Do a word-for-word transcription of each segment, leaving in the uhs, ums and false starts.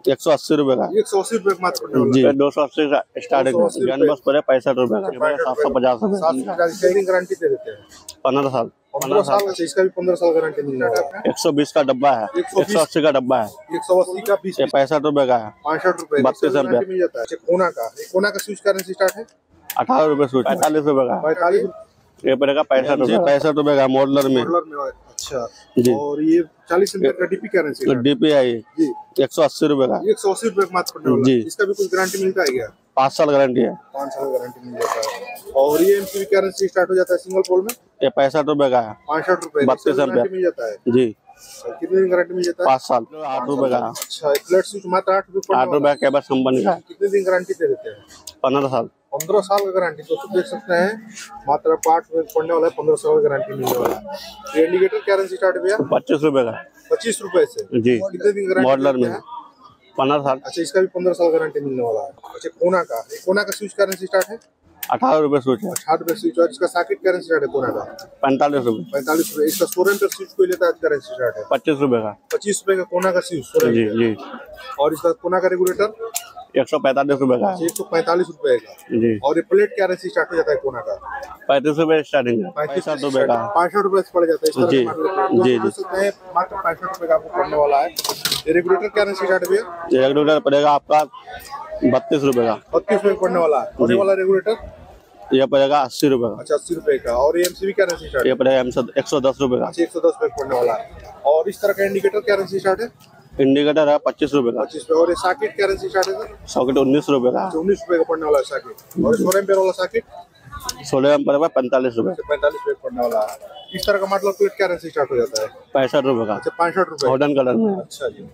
एक सौ अस्सी रुपए का। एक सौ अस्सी रुपए मात्र पड़ने वाला जी, दो सौ अस्सी का स्टार्टिंग गन बस पड़े पैंसठ रुपए का। सात सौ पचास रुपए सात सौ पचास की गारंटी दे देते हैं। पंद्रह साल पंद्रह साल का इसका भी पंद्रह साल गारंटी मिल जाएगा। एक सौ बीस का डब्बा है, एक सौ अस्सी का डब्बा है, एक सौ अस्सी का बीस पैंसठ रुपए का है, पैंसठ रुपए बत्तीस रुपए मिल जाता है। कोना का कोना का स्विच करने से स्टार्ट है अठारह रुपए स्विच, पैंतालीस रुपए का, पैंतालीस ये पड़ेगा पैंसठ रुपए पैंसठ रुपए का मॉडलर में। अच्छा जी। और ये चालीस रुपए का डीपी करेंसी डीपी है ये जी, एक सौ अस्सी रुपए का, एक सौ अस्सी रुपए मात्र पड़ने वाला जी। इसका भी कुछ गारंटी मिलता है क्या? पाँच साल गारंटी है, पाँच साल गारंटी मिल जाता है। और ये एमसीबी करेंसी स्टार्ट हो जाता है सिंगल पोल में, ये पैंसठ रुपए का है, पैंसठ रुपए बत्तीस रुपए मिल जाता है जी। कितने दिन गारंटी मिल जाता है? पाँच साल आठ रुपए का। अच्छा, फ्लैट स्विच मात्र आठ रुपए आठ रुपए का बस कंपनी का। कितने दिन गारंटी दे देते हैं? पंद्रह साल पंद्रह साल का गारंटी। तो देख सकते हैं मात्र पार्ट में पड़ने वाला है, पंद्रह साल का गारंटी मिलने वाला है। ये इंडिकेटर करेंसी स्टार्ट भैया पच्चीस रुपए का, पच्चीस रुपए से जी। कितने दिन गारंटी मॉडलर में पंद्रह साल। अच्छा, इसका भी पंद्रह साल गारंटी मिलने वाला है। अच्छा, कोना का कोना का स्विच करेंसी स्टार्ट है अठारह रुपए स्विच है, अठारह रुपए स्विच। और इसका सॉकेट करेंसी स्टार्ट है कोना का पैंतालीस रुपए, पैंतालीस रुपए। इसका सोरेन पर स्विच कोई लेता है करेंसी स्टार्ट है पच्चीस रुपए का, पच्चीस रुपए का कोना का स्विच सोरेन जी जी। और इसका कोना का रेगुलेटर एक सौ पैंतालीस रुपए का, एक सौ पैंतालीस रुपए का जी। और ये प्लेट करेंसी स्टार्ट हो जाता है कोना का पैंतीस रुपए स्टार्टिंग है, पैंसठ रुपए का, पैंसठ रुपए से पड़ जाता है। जी जी जी। सकते हैं मात्र पैंसठ रुपए का आपको पड़ने वाला है। ये रेगुलेटर करेंसी स्टार्ट है रेगुलेटर पड़ेगा आपका बत्तीस रुपए का, बत्तीस रुपए पड़ने वाला है। और ये वाला रेगुलेटर ये पड़ेगा अस्सी रुपए का। अच्छा, अस्सी रुपए का। और ये एमसीबी करेंसी स्टार्ट ये पड़ेगा एक सौ दस रुपए का, एक सौ दस रुपए पड़ने वाला है। और इस तरह का इंडिकेटर करेंसी स्टार्ट है इंडिकेटर है पच्चीस रुपए का, पच्चीस रुपए। और ये सॉकेट करेंसी स्टार्ट है सॉकेट उन्नीस रुपए का, उन्नीस रुपए का पड़ने वाला है सॉकेट। और सोलह एम्पीयर वाला सॉकेट सोलह एम्पीयर का पैंतालीस रुपए, पैंतालीस रुपए पड़ने वाला है। इस तरह का मतलब प्लेट करेंसी स्टार्ट हो जाता है पैंसठ रुपए का, अच्छा, पैंसठ रुपए गोल्डन कलर में। अच्छा जी।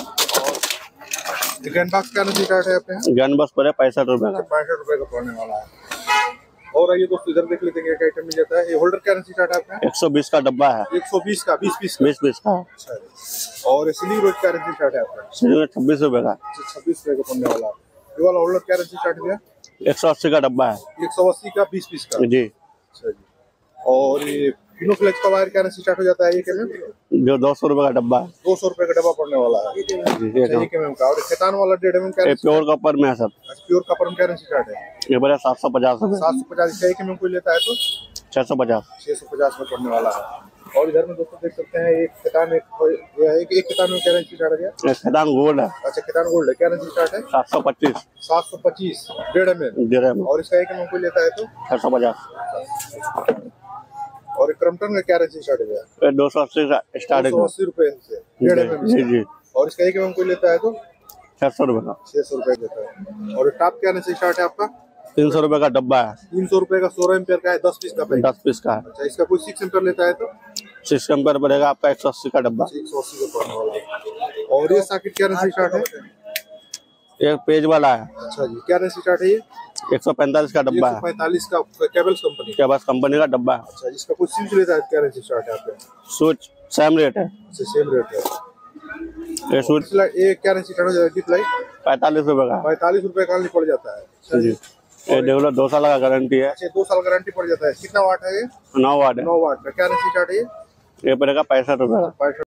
और गन बॉक्स करेंसी स्टार्ट है आपके गन बस पड़े पैंसठ रुपए का, पैंसठ रुपए का पड़ने वाला है। और ये दोस्तों इधर देख लेते हैं क्या आइटम मिल जाता है। ये होल्डर करेंसी स्टार्ट है आपका एक सौ बीस का डब्बा है, एक सौ बीस का, बीस पीस का, बीस बीस का। अच्छा। और स्लीव रोड करेंसी स्टार्ट है आपका छब्बीस रुपए का, छब्बीस रुपए का पड़ने वाला है। ये वाला होल्डर करेंसी स्टार्ट है एक सौ अस्सी का डब्बा है, एक सौ अस्सी का, बीस पीस का, जी। अच्छा जी। और ये फिनोफ्लेक्स का वायर करेंसी स्टार्ट हो जाता है एक एमएम, जो दो सौ रुपए का डब्बा है, दो सौ रुपए का डब्बा पड़ने वाला है जी, एक एमएम का। और खेतान वाला डेढ़ एमएम का प्योर कॉपर में है सब, प्योर कॉपर में करेंसी स्टार्ट है ये बड़ा सात सौ पचास रुपए, सात सौ पचास का एक एमएम कोई लेता है तो छह सौ पचास, छह सौ पचास में पड़ने वाला है। और इधर में दोस्तों देख सकते हैं एक खेतान एक एक, एक खेतान में करेंसी स्टार्ट है। खेतान गोल्ड है, अच्छा, खेतान गोल्ड है करेंसी स्टार्ट है सात सौ पच्चीस, सात सौ पच्चीस डेढ़ एमएम। डेढ़ एम, और इसका एक एमएम कोई लेता है तो छह सौ पचास। और क्रम्पटन का करेंसी स्टार्ट है दो सौ अस्सी का स्टार्ट है, दो सौ अस्सी रुपए से डेढ़ एमएम। जी जी। और इसका एक एमएम कोई लेता है तो छह सौ रुपए का, छह सौ रुपए देता है। और टॉप करेंसी स्टार्ट है आपका तीन सौ रुपए का डब्बा है, तीन सौ रुपए का, सोलह एम्पियर का है, दस पीस का पैक। दस पीस का है। अच्छा, इसका कोई सिक्स एम्पियर लेता है तो सिक्स एम्पियर पड़ेगा आपका एक सौ अस्सी का डब्बा, एक सौ अस्सी का पड़ने वाला है। और ये सॉकेट करेंसी स्टार्ट है एक पेज वाला है, अच्छा जी। करेंसी स्टार्ट है ये एक सौ पैंतालीस का डब्बा है, पैंतालीस का, केबल्स कंपनी के पास कंपनी का डब्बा है। अच्छा, इसका कुछ स्विच लेता है करेंसी स्टार्ट है आपका स्विच सेम रेट है, अच्छा, सेम रेट है। ये स्विच ये करेंसी स्टार्ट हो जाता है कितना? पैंतालीस रुपए का, पैंतालीस रुपए का पड़ जाता है जी। ये रेगुलर दो साल का गारंटी है, अच्छा, दो साल गारंटी पड़ जाता है। कितना वाट है ये? नौ वाट है, नौ वाट का करेंसी स्टार्ट है ये ये पड़ेगा पैंसठ रुपए का। पैंसठ